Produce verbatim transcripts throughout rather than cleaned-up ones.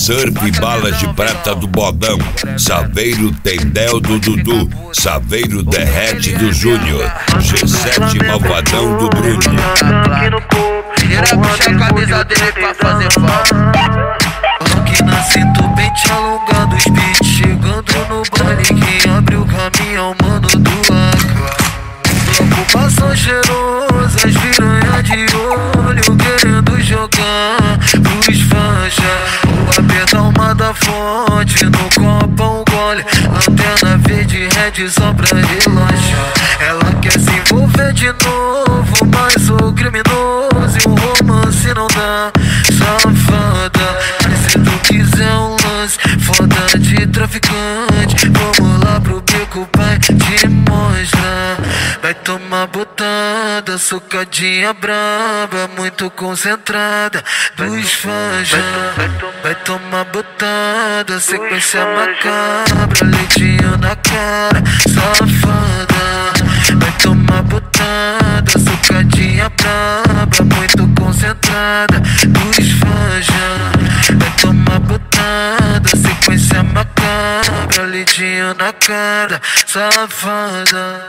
surf e balas de prata do Bodão. Saveiro Tendel do Dudu. Saveiro derrete do Júnior. G sete malvadão do Bruno. Tira puxa a camisa dele pra fazer falta. Aqui na cinto, pente alongado, speed chegando no baile. Quem abre o caminhão, mano do A K. Ocupação cheirosa, as piranha de olho querendo jogar pros faixa. O aperta uma da fonte, no copo um gole. Lanterna verde, red só pra relaxar. Ela quer se envolver de novo, mas sou criminoso e um romance não dá. Safada, mas se tu quiser um lance foda de traficante, vamos lá pro beco, pai, te mostrar. Vai tomar botada, socadinha braba, muito concentrada dos fãs. Vai tomar botada, sequência macabra, leitinho na cara, safada. Vai tomar botada, socadinha braba, muito concentrada dos fãs. Vai tomar botada, sequência macabra, leitinho na cara, safada.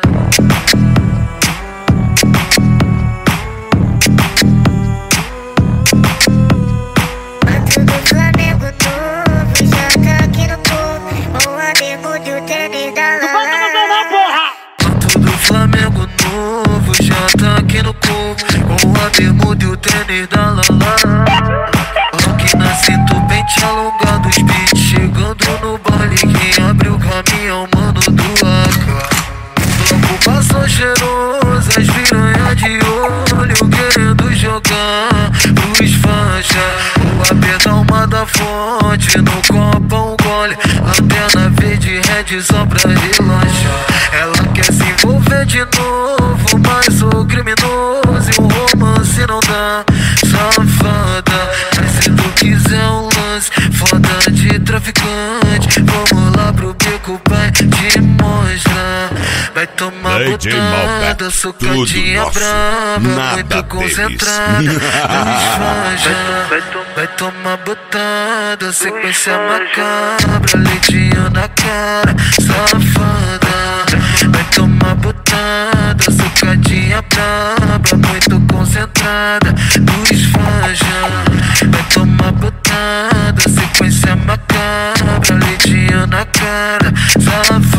Flamengo novo já tá aqui no corpo, com a bermuda e o tênis da Lala. Aqui na cinto, pente alongado, speed chegando no baile. Quem abre o caminhão, mano do A K. Ocupação cheirosa, as piranha de olho querendo jogar pros faixa. O aperta uma da fonte, no copo um gole. Lanterna verde, red só pra relaxar. Ela quer se envolver de novo, mas sou criminoso e um romance não dá. Safada, mas se tu quiser um lance foda de traficante, vamos lá pro beco, pai, te mostrar. Vai tomar botada, socadinha braba, muito concentrada dos fãs. Vai tomar botada, sequência macabra, leitinho na cara, safada. Vai tomar botada, socadinha braba, muito concentrada dos fãs. Vai tomar botada, sequência macabra, leitinho na cara, safada.